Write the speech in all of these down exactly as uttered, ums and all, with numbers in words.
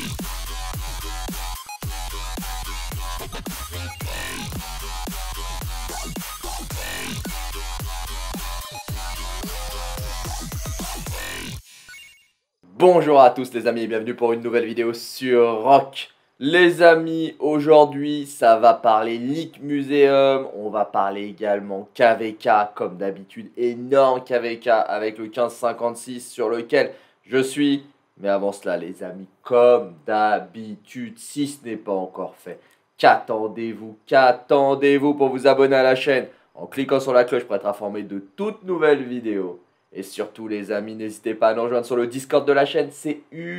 Bonjour à tous les amis et bienvenue pour une nouvelle vidéo sur Rock. Les amis, aujourd'hui ça va parler League Museum, on va parler également K V K comme d'habitude, énorme K V K avec le quinze cinquante-six sur lequel je suis. Mais avant cela les amis, comme d'habitude, si ce n'est pas encore fait, qu'attendez-vous, qu'attendez-vous pour vous abonner à la chaîne en cliquant sur la cloche pour être informé de toutes nouvelles vidéos. Et surtout les amis, n'hésitez pas à nous rejoindre sur le Discord de la chaîne, c'est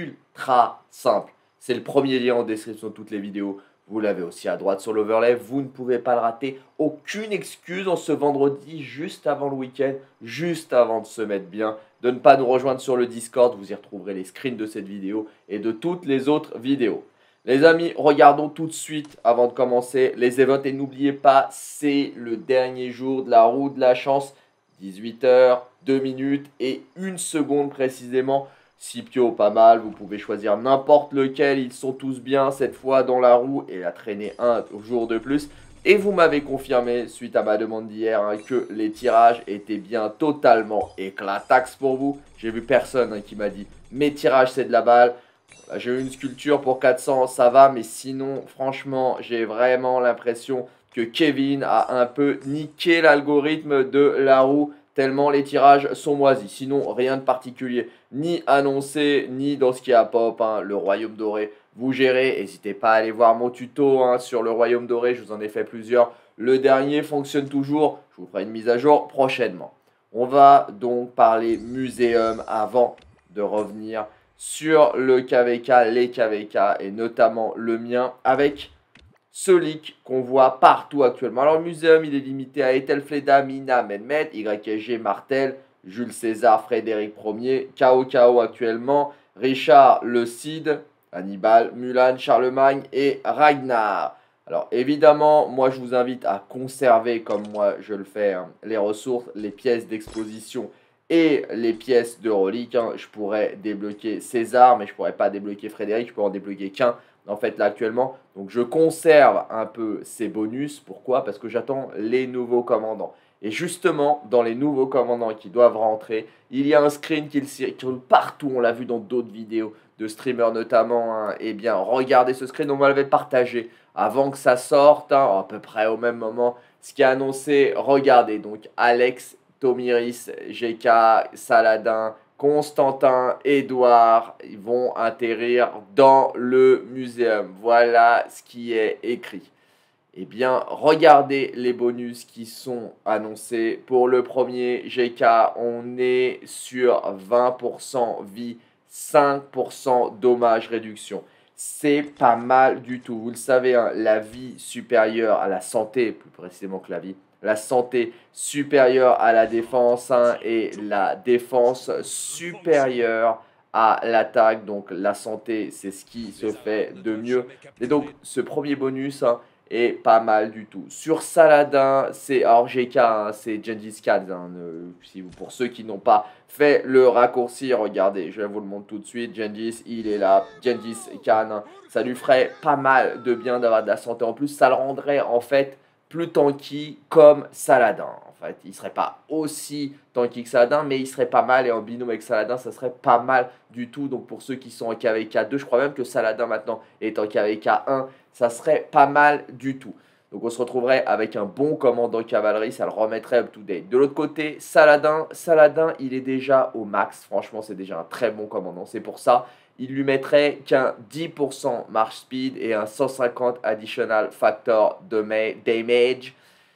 ultra simple. C'est le premier lien en description de toutes les vidéos. Vous l'avez aussi à droite sur l'overlay, vous ne pouvez pas le rater. Aucune excuse en ce vendredi, juste avant le week-end, juste avant de se mettre bien, de ne pas nous rejoindre sur le Discord. Vous y retrouverez les screens de cette vidéo et de toutes les autres vidéos. Les amis, regardons tout de suite avant de commencer les events. Et n'oubliez pas, c'est le dernier jour de la roue de la chance. dix-huit heures, deux minutes et une seconde précisément. Scipio, pas mal, vous pouvez choisir n'importe lequel, ils sont tous bien cette fois dans la roue et la traîner un jour de plus. Et vous m'avez confirmé, suite à ma demande d'hier, hein, que les tirages étaient bien totalement éclatax pour vous. J'ai vu personne hein, qui m'a dit « mes tirages c'est de la balle ». J'ai eu une sculpture pour quatre cents, ça va, mais sinon, franchement, j'ai vraiment l'impression que Kevin a un peu niqué l'algorithme de la roue, tellement les tirages sont moisis. Sinon, rien de particulier, ni annoncé, ni dans ce qui est à pop, hein, le Royaume Doré. Vous gérez, n'hésitez pas à aller voir mon tuto hein, sur le Royaume Doré, je vous en ai fait plusieurs. Le dernier fonctionne toujours, je vous ferai une mise à jour prochainement. On va donc parler muséum avant de revenir sur le K V K, les K V K et notamment le mien avec ce leak qu'on voit partout actuellement. Alors le muséum il est limité à Ethelfleda, Mina, Mehmet, Y S G, Martel, Jules César, Frédéric Ier, K O K O actuellement, Richard le Cid, Hannibal, Mulan, Charlemagne et Ragnar. Alors évidemment, moi je vous invite à conserver comme moi je le fais hein, les ressources, les pièces d'exposition et les pièces de reliques. Hein. Je pourrais débloquer César, mais je pourrais pas débloquer Frédéric, je peux en débloquer qu'un. En fait, là, actuellement, donc je conserve un peu ces bonus. Pourquoi? Parce que j'attends les nouveaux commandants. Et justement, dans les nouveaux commandants qui doivent rentrer, il y a un screen qui circule partout. On l'a vu dans d'autres vidéos de streamers notamment. Hein. Eh bien, regardez ce screen, on m'avait partagé avant que ça sorte, hein, à peu près au même moment. Ce qui est annoncé, regardez, donc Alex, Tomiris, G K, Saladin, Constantin, Édouard, ils vont atterrir dans le muséum. Voilà ce qui est écrit. Eh bien, regardez les bonus qui sont annoncés. Pour le premier G K, on est sur vingt pour cent vie, cinq pour cent dommage réduction. C'est pas mal du tout. Vous le savez, hein, la vie supérieure à la santé, plus précisément que la vie, la santé supérieure à la défense hein, et la défense supérieure à l'attaque. Donc la santé, c'est ce qui se fait de mieux. Et donc ce premier bonus hein, est pas mal du tout. Sur Saladin, c'est alors G K, hein, c'est Gengis Khan. Hein, euh, si vous, pour ceux qui n'ont pas fait le raccourci, regardez, je vous le montre tout de suite. Gengis, il est là. Gengis Khan, hein, ça lui ferait pas mal de bien d'avoir de la santé en plus. Ça le rendrait en fait plus tanky comme Saladin. En fait, il serait pas aussi tanky que Saladin, mais il serait pas mal. Et en binôme avec Saladin, ça serait pas mal du tout. Donc pour ceux qui sont en K V K deux, je crois même que Saladin maintenant est en K V K un, ça serait pas mal du tout. Donc on se retrouverait avec un bon commandant cavalerie, ça le remettrait up to date. De l'autre côté, Saladin, Saladin, il est déjà au max. Franchement, c'est déjà un très bon commandant. C'est pour ça il lui mettrait qu'un dix pour cent march speed et un cent cinquante additional factor de damage.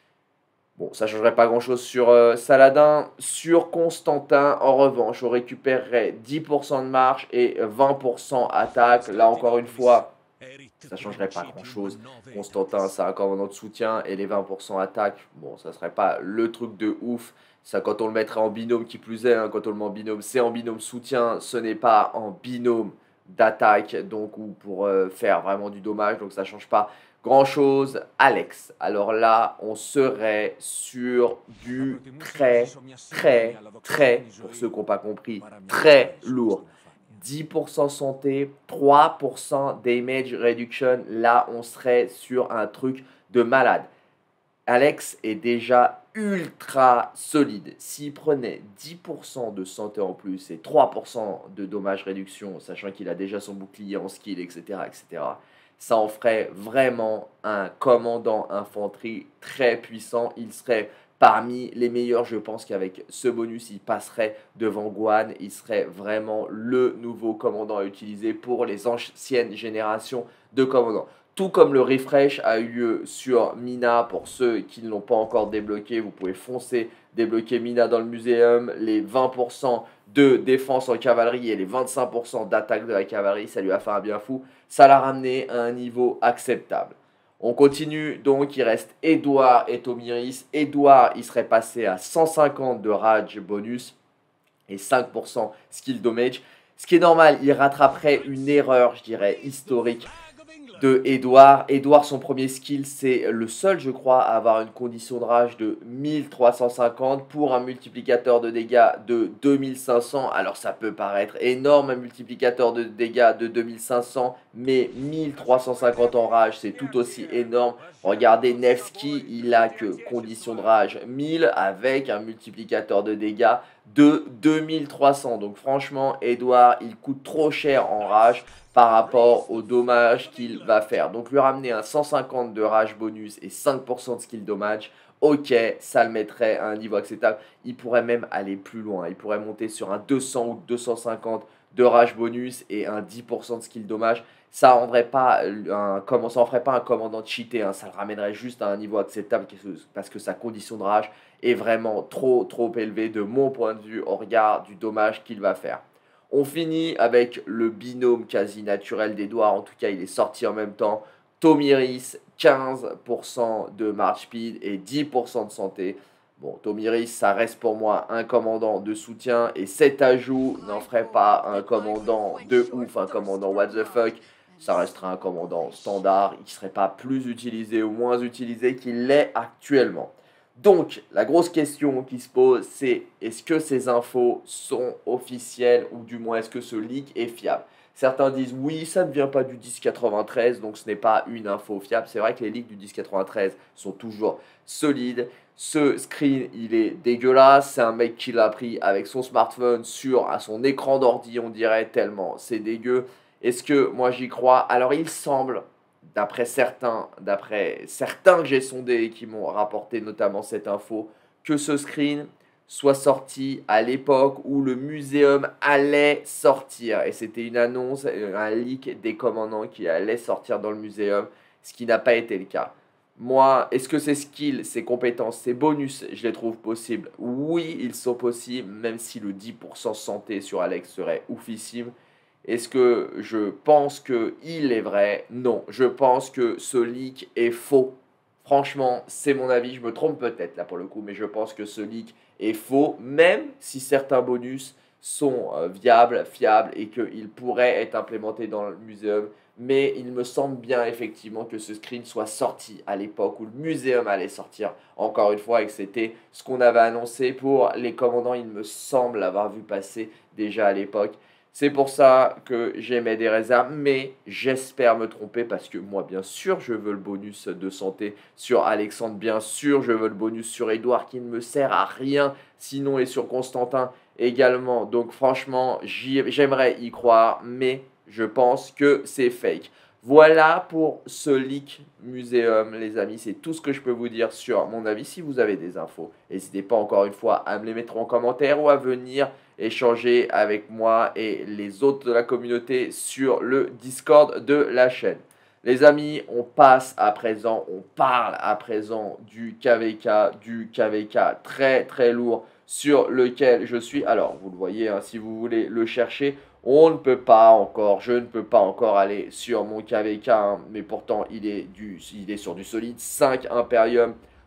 Bon, ça ne changerait pas grand chose sur euh, Saladin. Sur Constantin, en revanche, on récupérerait dix pour cent de marche et vingt pour cent attaque. Là, encore une fois, ça ne changerait pas grand chose. Constantin, c'est un commandant de soutien et les vingt pour cent attaque, bon, ça ne serait pas le truc de ouf. Ça, quand on le mettrait en binôme, qui plus est, hein, quand on le met en binôme, c'est en binôme soutien, ce n'est pas en binôme d'attaque, donc ou pour euh, faire vraiment du dommage, donc ça ne change pas grand chose. Alex, alors là, on serait sur du très, très, très, pour ceux qui n'ont pas compris, très lourd. dix pour cent santé, trois pour cent damage reduction. Là, on serait sur un truc de malade. Alex est déjà ultra solide. S'il prenait dix pour cent de santé en plus et trois pour cent de dommage réduction, sachant qu'il a déjà son bouclier en skill, et cetera, et cetera, ça en ferait vraiment un commandant infanterie très puissant. Il serait parmi les meilleurs. Je pense qu'avec ce bonus, il passerait devant Guan. Il serait vraiment le nouveau commandant à utiliser pour les anciennes générations de commandants. Tout comme le refresh a eu lieu sur Mina, pour ceux qui ne l'ont pas encore débloqué, vous pouvez foncer, débloquer Mina dans le muséum, les vingt pour cent de défense en cavalerie et les vingt-cinq pour cent d'attaque de la cavalerie, ça lui a fait un bien fou, ça l'a ramené à un niveau acceptable. On continue donc, il reste Edouard et Tomiris. Edouard, il serait passé à cent cinquante de rage bonus et cinq pour cent skill damage. Ce qui est normal, il rattraperait une erreur, je dirais, historique de Edouard. Edouard, son premier skill, c'est le seul, je crois, à avoir une condition de rage de mille trois cent cinquante pour un multiplicateur de dégâts de deux mille cinq cents. Alors, ça peut paraître énorme, un multiplicateur de dégâts de deux mille cinq cents, mais mille trois cent cinquante en rage, c'est tout aussi énorme. Regardez, Nevsky, il a que condition de rage mille avec un multiplicateur de dégâts de deux mille trois cents. Donc, franchement, Edouard, il coûte trop cher en rage par rapport au dommage qu'il va faire. Donc lui ramener un cent cinquante de rage bonus et cinq pour cent de skill dommage, ok, ça le mettrait à un niveau acceptable. Il pourrait même aller plus loin, il pourrait monter sur un deux cents ou deux cent cinquante de rage bonus et un dix pour cent de skill dommage. Ça rendrait pas un, comment, ça en ferait pas un commandant cheaté, hein, ça le ramènerait juste à un niveau acceptable parce que sa condition de rage est vraiment trop trop élevée de mon point de vue au regard du dommage qu'il va faire. On finit avec le binôme quasi naturel d'Edouard, en tout cas il est sorti en même temps. Tomiris, quinze pour cent de march speed et dix pour cent de santé. Bon, Tomiris, ça reste pour moi un commandant de soutien et cet ajout n'en ferait pas un commandant de ouf, un commandant what the fuck. Ça restera un commandant standard, il ne serait pas plus utilisé ou moins utilisé qu'il l'est actuellement. Donc, la grosse question qui se pose, c'est est-ce que ces infos sont officielles ou du moins est-ce que ce leak est fiable? Certains disent oui, ça ne vient pas du dix quatre-vingt-treize, donc ce n'est pas une info fiable. C'est vrai que les leaks du dix quatre-vingt-treize sont toujours solides. Ce screen, il est dégueulasse. C'est un mec qui l'a pris avec son smartphone sur à son écran d'ordi, on dirait, tellement c'est dégueu. Est-ce que moi j'y crois? Alors, il semble, d'après certains, d'après certains que j'ai sondés et qui m'ont rapporté notamment cette info, que ce screen soit sorti à l'époque où le muséum allait sortir. Et c'était une annonce, un leak des commandants qui allait sortir dans le muséum, ce qui n'a pas été le cas. Moi, est-ce que ces skills, ces compétences, ces bonus, je les trouve possibles? Oui, ils sont possibles, même si le dix pour cent santé sur Alex serait oufissime. Est-ce que je pense qu'il est vrai? Non, je pense que ce leak est faux. Franchement, c'est mon avis, je me trompe peut-être là pour le coup, mais je pense que ce leak est faux, même si certains bonus sont euh, viables, fiables et qu'ils pourraient être implémentés dans le muséum. Mais il me semble bien effectivement que ce screen soit sorti à l'époque où le muséum allait sortir, encore une fois, et que c'était ce qu'on avait annoncé pour les commandants. Il me semble avoir vu passer déjà à l'époque. C'est pour ça que j'émets des réserves, mais j'espère me tromper parce que moi, bien sûr, je veux le bonus de santé sur Alexandre, bien sûr, je veux le bonus sur Edouard qui ne me sert à rien, sinon et sur Constantin également. Donc franchement, j'aimerais y croire, mais je pense que c'est fake. Voilà pour ce leak muséum, les amis. C'est tout ce que je peux vous dire sur mon avis. Si vous avez des infos, n'hésitez pas encore une fois à me les mettre en commentaire ou à venir échanger avec moi et les autres de la communauté sur le Discord de la chaîne. Les amis, on passe à présent, on parle à présent du K V K, du K V K très très lourd sur lequel je suis. Alors, vous le voyez, hein, si vous voulez le chercher, on ne peut pas encore, je ne peux pas encore aller sur mon K V K, hein, mais pourtant il est, du, il est sur du solide cinq Imperium,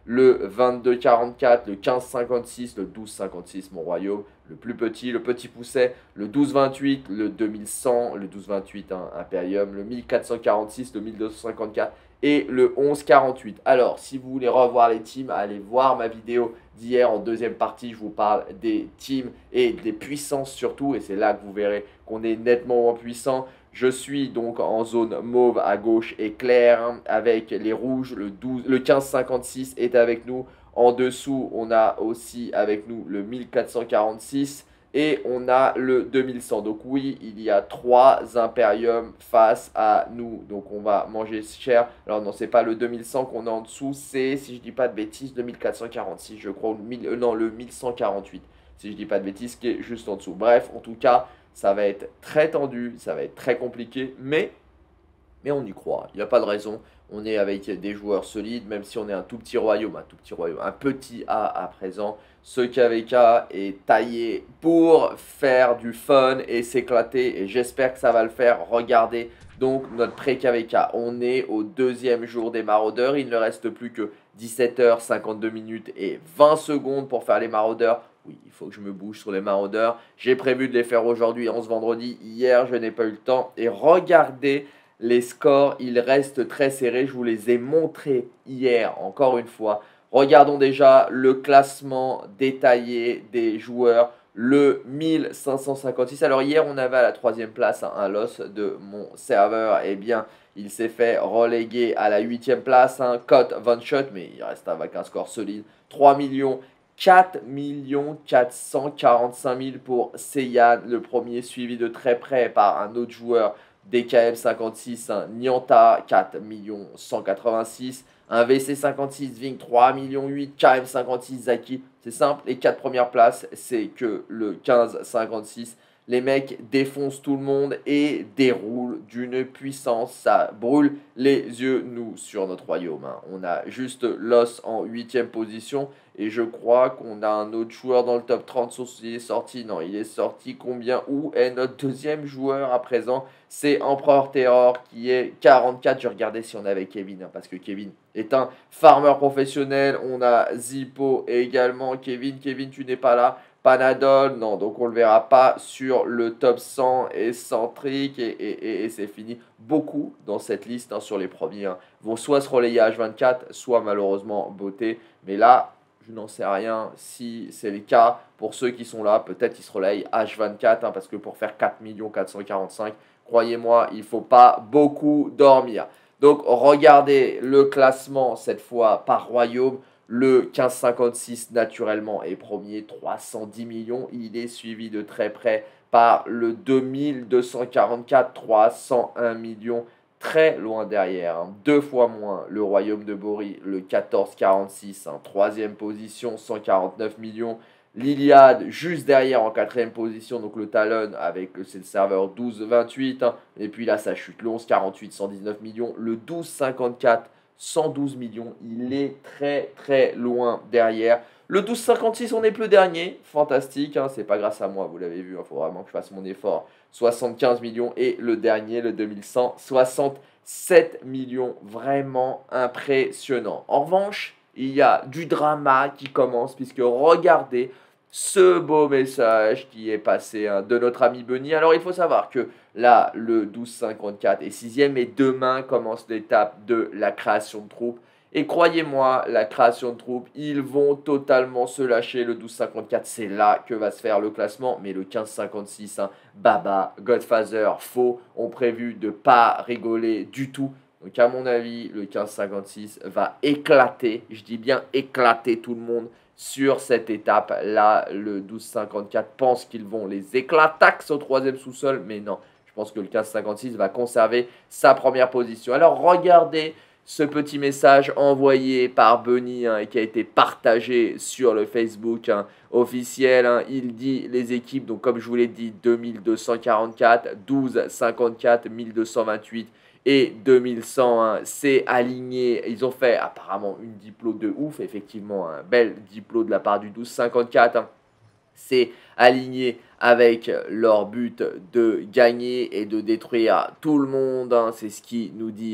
le vingt-deux quarante-quatre, le quinze cinquante-six, le douze cinquante-six, mon royaume, le plus petit, le petit pousset, le douze vingt-huit, le deux mille cent, le douze vingt-huit, hein, Imperium, le mille quatre cent quarante-six, le mille deux cent cinquante-quatre et le onze quarante-huit. Alors, si vous voulez revoir les teams, allez voir ma vidéo d'hier en deuxième partie. Je vous parle des teams et des puissances surtout, et c'est là que vous verrez qu'on est nettement moins puissant. Je suis donc en zone mauve à gauche et clair, hein, avec les rouges, le, douze, le quinze cinquante-six est avec nous. En dessous, on a aussi avec nous le mille quatre cent quarante-six et on a le deux mille cent. Donc oui, il y a trois Imperium face à nous. Donc on va manger cher. Alors non, c'est pas le deux mille cent qu'on a en dessous, c'est, si je dis pas de bêtises, le mille quatre cent quarante-six, je crois, ou le mille, euh, non, le mille cent quarante-huit, si je dis pas de bêtises, qui est juste en dessous. Bref, en tout cas, ça va être très tendu, ça va être très compliqué, mais, mais on y croit. Il n'y a pas de raison. On est avec des joueurs solides, même si on est un tout petit royaume, un tout petit royaume, un petit A à présent. Ce K V K est taillé pour faire du fun et s'éclater, et j'espère que ça va le faire. Regardez donc notre pré-K V K. On est au deuxième jour des maraudeurs. Il ne reste plus que dix-sept heures cinquante-deux minutes et vingt secondes pour faire les maraudeurs. Oui, il faut que je me bouge sur les maraudeurs. J'ai prévu de les faire aujourd'hui, en ce vendredi. Hier, je n'ai pas eu le temps. Et regardez les scores, ils restent très serrés. Je vous les ai montrés hier, encore une fois. Regardons déjà le classement détaillé des joueurs. Le mille cinq cent cinquante-six. Alors hier, on avait à la troisième place hein, un loss de mon serveur. Eh bien, il s'est fait reléguer à la huitième place. Un hein, Cot Von Shot, mais il reste avec un score solide. trois millions. quatre millions quatre cent quarante-cinq mille pour Seiyan, le premier, suivi de très près par un autre joueur, D K M cinquante-six, un Nyanta, quatre millions cent quatre-vingt-six, un V C cinquante-six, Ving, trois millions huit, K M cinquante-six, Zaki. C'est simple, les quatre premières places, c'est que le quinze cinquante-six. Les mecs défoncent tout le monde et déroulent d'une puissance. Ça brûle les yeux, nous, sur notre royaume. Hein. On a juste Loss en huitième position. Et je crois qu'on a un autre joueur dans le top trente. Sauf s'il est sorti. Non, il est sorti combien? Où est notre deuxième joueur à présent? C'est Empereur Terror qui est quarante-quatre. Je regardais si on avait Kevin. Hein, parce que Kevin est un farmer professionnel. On a Zippo également. Kevin, Kevin, tu n'es pas là. Panadol, non, donc on ne le verra pas sur le top cent et centrique et, et, et, et c'est fini. Beaucoup dans cette liste, hein, sur les premiers, hein, vont soit se relayer à H vingt-quatre, soit malheureusement beauté. Mais là, je n'en sais rien si c'est le cas. Pour ceux qui sont là, peut-être ils se relayent H vingt-quatre, hein, parce que pour faire quatre millions quatre cent quarante-cinq, croyez-moi, il ne faut pas beaucoup dormir. Donc regardez le classement cette fois par royaume. Le quinze cinquante-six naturellement est premier, trois cent dix millions. Il est suivi de très près par le deux mille deux cent quarante-quatre, trois cent un millions. Très loin derrière, hein. Deux fois moins le royaume de Bori, le quatorze quarante-six, hein, troisième position, cent quarante-neuf millions. L'Iliade juste derrière en quatrième position, donc le Talon avec c'est le serveur douze vingt-huit. Hein. Et puis là, ça chute, le onze quarante-huit, cent dix-neuf millions. Le douze cinquante-quatre, cent douze millions. Il est très très loin derrière. Le douze cinquante-six, on n'est plus dernier. Fantastique, hein, c'est pas grâce à moi, vous l'avez vu. Il hein, faut vraiment que je fasse mon effort. soixante-quinze millions. Et le dernier, le deux mille cent, soixante-sept millions. Vraiment impressionnant. En revanche, il y a du drama qui commence, puisque regardez ce beau message qui est passé hein, de notre ami Benny. Alors il faut savoir que là, le douze cinquante-quatre est sixième et demain commence l'étape de la création de troupes. Et croyez-moi, la création de troupes, ils vont totalement se lâcher. Le douze cinquante-quatre, c'est là que va se faire le classement. Mais le quinze cinquante-six, hein, Baba, Godfather, Faux ont prévu de pas rigoler du tout. Donc à mon avis, le quinze cinquante-six va éclater, je dis bien éclater tout le monde sur cette étape. Là, le douze cinquante-quatre pense qu'ils vont les éclatax au troisième sous-sol, mais non. Je pense que le quinze cinquante-six va conserver sa première position. Alors regardez ce petit message envoyé par Benny hein, et qui a été partagé sur le Facebook hein, officiel. Hein. Il dit les équipes, donc comme je vous l'ai dit, deux mille deux cent quarante-quatre, douze cinquante-quatre, mille deux cent vingt-huit et deux mille cent. Hein, c'est aligné. Ils ont fait apparemment une diplo de ouf, effectivement, un bel diplo de la part du douze cinquante-quatre. Hein. C'est aligné avec leur but de gagner et de détruire tout le monde. Hein. C'est ce qui nous dit. Hein.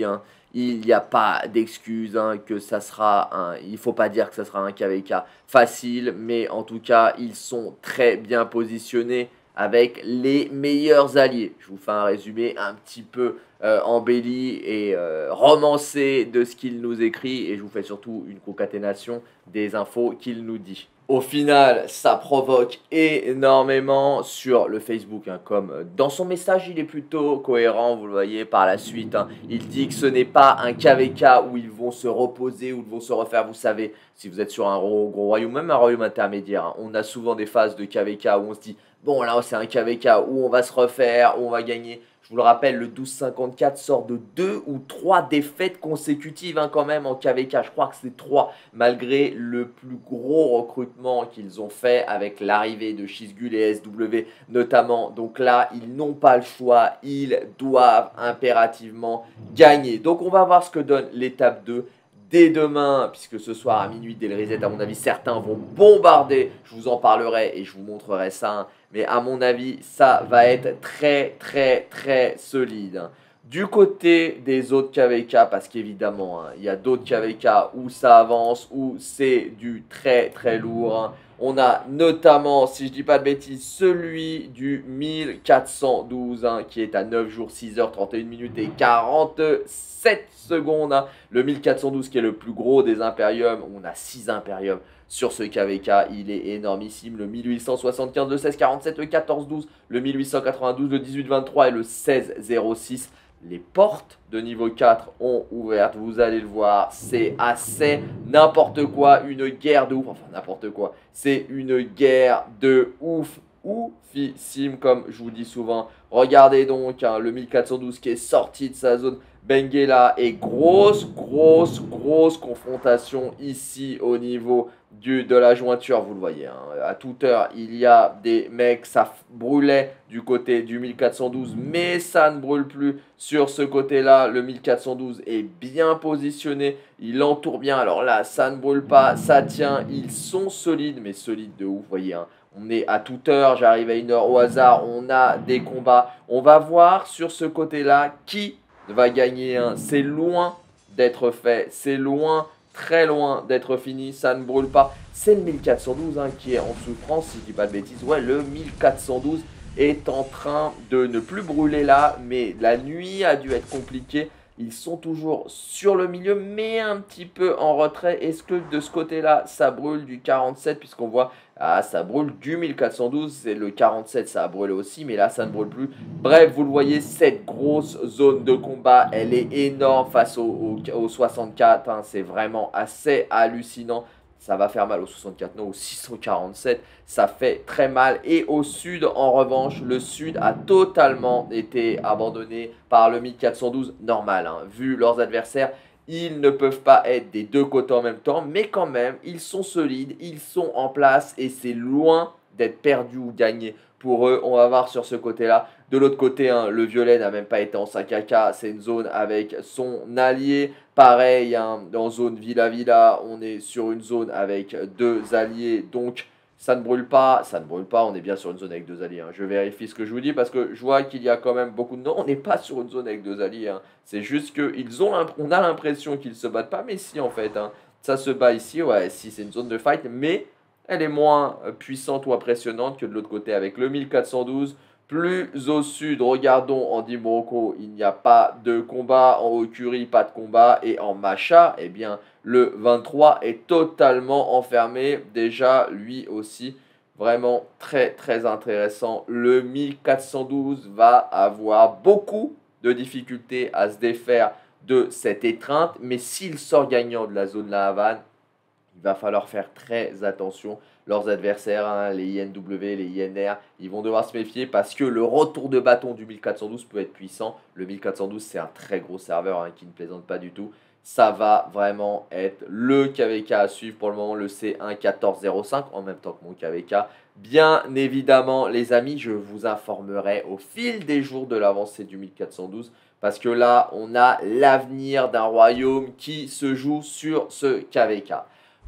Il n'y a pas d'excuse hein, que ça sera un... Il ne faut pas dire que ça sera un K V K facile, mais en tout cas, ils sont très bien positionnés avec les meilleurs alliés. Je vous fais un résumé un petit peu euh, embelli et euh, romancé de ce qu'il nous écrit et je vous fais surtout une concaténation des infos qu'il nous dit. Au final, ça provoque énormément sur le Facebook, hein, comme dans son message, il est plutôt cohérent, vous le voyez par la suite. Hein, il dit que ce n'est pas un K V K où ils vont se reposer, où ils vont se refaire, vous savez, si vous êtes sur un gros, gros royaume, même un royaume intermédiaire, hein, on a souvent des phases de K V K où on se dit, bon là c'est un K V K où on va se refaire, où on va gagner. Je vous le rappelle, le douze cinquante-quatre sort de deux ou trois défaites consécutives hein, quand même en K V K. Je crois que c'est trois, malgré le plus gros recrutement qu'ils ont fait avec l'arrivée de Shizgul et S W notamment. Donc là, ils n'ont pas le choix, ils doivent impérativement gagner. Donc on va voir ce que donne l'étape deux. Dès demain, puisque ce soir à minuit, dès le reset, à mon avis, certains vont bombarder. Je vous en parlerai et je vous montrerai ça. Hein. Mais à mon avis, ça va être très, très, très solide. Hein. Du côté des autres K V K, parce qu'évidemment, hein, il y a d'autres K V K où ça avance, où c'est du très, très lourd. Hein. On a notamment, si je dis pas de bêtises, celui du mille quatre cent douze, hein, qui est à neuf jours, six heures, trente et une minutes et quarante-sept secondes. Hein. Le mille quatre cent douze qui est le plus gros des Imperium. On a six Imperium sur ce K V K. Il est énormissime. Le mille huit cent soixante-quinze, le seize quarante-sept, le quatorze douze, le mille huit cent quatre-vingt-douze, le dix-huit vingt-trois et le seize zéro six. Les portes de niveau quatre ont ouvertes, vous allez le voir, c'est assez n'importe quoi, une guerre de ouf, enfin n'importe quoi, c'est une guerre de ouf, oufissime comme je vous dis souvent. Regardez donc hein, le mille quatre cent douze qui est sorti de sa zone Benguela et grosse, grosse, grosse confrontation ici au niveau du, de la jointure, vous le voyez, hein, à toute heure il y a des mecs, ça brûlait du côté du mille quatre cent douze, mais ça ne brûle plus sur ce côté-là. Le mille quatre cent douze est bien positionné, il entoure bien, alors là ça ne brûle pas, ça tient, ils sont solides, mais solides de ouf, vous voyez, hein. On est à toute heure, j'arrive à une heure au hasard, on a des combats, on va voir sur ce côté-là qui va gagner. Hein. C'est loin d'être fait, c'est loin, très loin d'être fini, ça ne brûle pas. C'est le mille quatre cent douze hein, qui est en souffrance, si je dis pas de bêtises. Ouais, le mille quatre cent douze est en train de ne plus brûler là, mais la nuit a dû être compliquée. Ils sont toujours sur le milieu, mais un petit peu en retrait. Est-ce que de ce côté-là, ça brûle du quarante-sept, puisqu'on voit, ah, ça brûle du mille quatre cent douze, c'est le quarante-sept, ça a brûlé aussi, mais là, ça ne brûle plus. Bref, vous le voyez, cette grosse zone de combat, elle est énorme face au, au, au soixante-quatre. Hein, c'est vraiment assez hallucinant. Ça va faire mal au soixante-quatre, non, au six cent quarante-sept, ça fait très mal. Et au sud, en revanche, le sud a totalement été abandonné par le mille quatre cent douze normal. Hein. Vu leurs adversaires, ils ne peuvent pas être des deux côtés en même temps, mais quand même, ils sont solides, ils sont en place et c'est loin d'être perdu ou gagné pour eux. On va voir sur ce côté-là. De l'autre côté, hein, le violet n'a même pas été en cinq A K. C'est une zone avec son allié. Pareil, hein, dans zone Villa-Villa, on est sur une zone avec deux alliés. Donc, ça ne brûle pas. Ça ne brûle pas. On est bien sur une zone avec deux alliés. Hein. Je vérifie ce que je vous dis parce que je vois qu'il y a quand même beaucoup de... Non, on n'est pas sur une zone avec deux alliés. Hein. C'est juste qu'on a l'impression qu'ils ne se battent pas. Mais si, en fait, hein, ça se bat ici. Ouais, si, c'est une zone de fight. Mais elle est moins puissante ou impressionnante que de l'autre côté avec le mille quatre cent douze. Plus au sud, regardons en Dimbroko, il n'y a pas de combat. En Okuri, pas de combat. Et en Macha, eh bien, le vingt-trois est totalement enfermé. Déjà, lui aussi, vraiment très, très intéressant. Le mille quatre cent douze va avoir beaucoup de difficultés à se défaire de cette étreinte. Mais s'il sort gagnant de la zone La Havane, il va falloir faire très attention. Leurs adversaires, hein, les I N W, les I N R, ils vont devoir se méfier parce que le retour de bâton du mille quatre cent douze peut être puissant. Le mille quatre cent douze, c'est un très gros serveur hein, qui ne plaisante pas du tout. Ça va vraiment être le K V K à suivre pour le moment, le C un quatorze zéro cinq, en même temps que mon K V K. Bien évidemment, les amis, je vous informerai au fil des jours de l'avancée du mille quatre cent douze. Parce que là, on a l'avenir d'un royaume qui se joue sur ce K V K.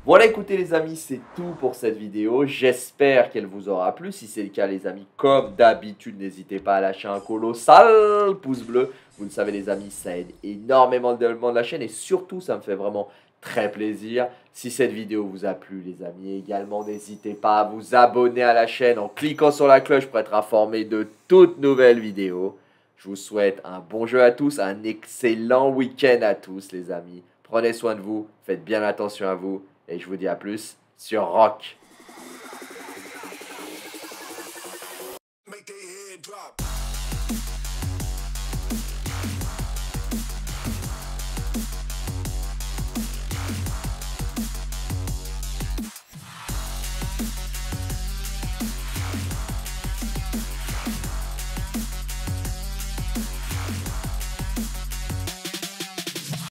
Voilà, écoutez les amis, c'est tout pour cette vidéo. J'espère qu'elle vous aura plu. Si c'est le cas les amis, comme d'habitude, n'hésitez pas à lâcher un colossal pouce bleu. Vous le savez les amis, ça aide énormément le développement de la chaîne et surtout ça me fait vraiment très plaisir. Si cette vidéo vous a plu les amis, également n'hésitez pas à vous abonner à la chaîne en cliquant sur la cloche pour être informé de toutes nouvelles vidéos. Je vous souhaite un bon jeu à tous, un excellent week-end à tous les amis. Prenez soin de vous, faites bien attention à vous. Et je vous dis à plus sur Rock.